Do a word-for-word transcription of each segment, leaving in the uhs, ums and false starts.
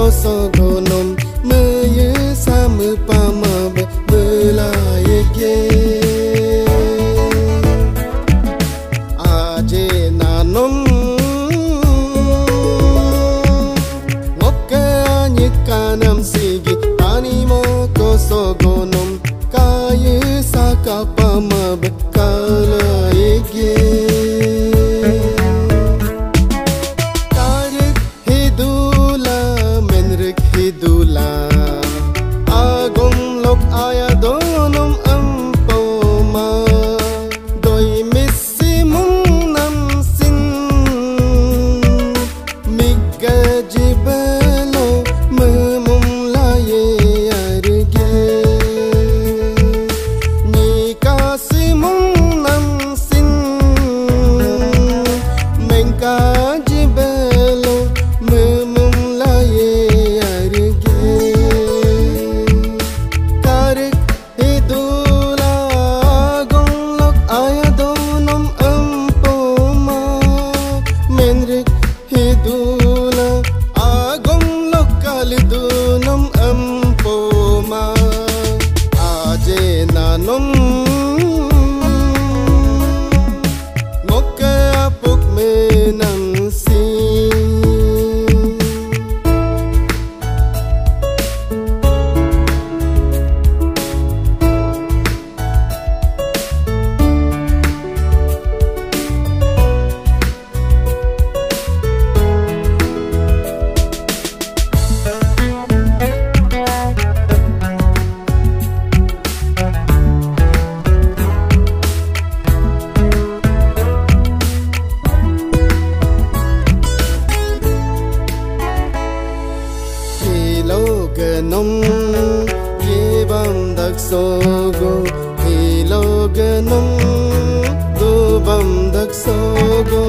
sogonom meye sama pama belayege aje nanom ngokke anyikanam sigi animo sogonom kaye saka pama belayege Dula agong lok aya donom ampoma doi missimum nam sin migga jibelo memum laye arge ni kasimum nam sin mengka jibelo memum laye ngokke apuk menang si Genom yebam dak sogo hilo genom dubam dak sogo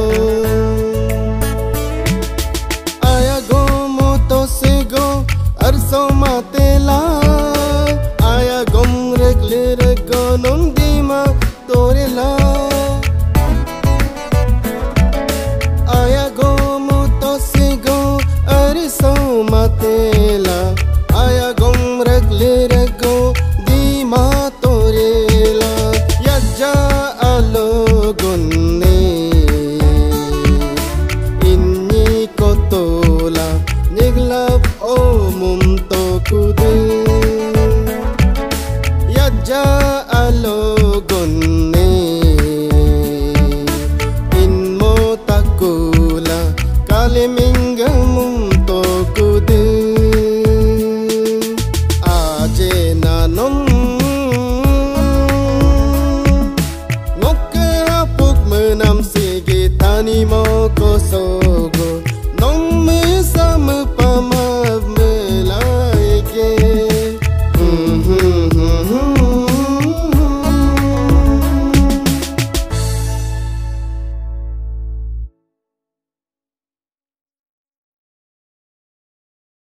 aya go moto sego arso matela aya gom regle regonom dima torela aya go moto sego arso matela aya gom regle rego di matorela yaja alo gonne inni kotola niglap o mum to kude yaja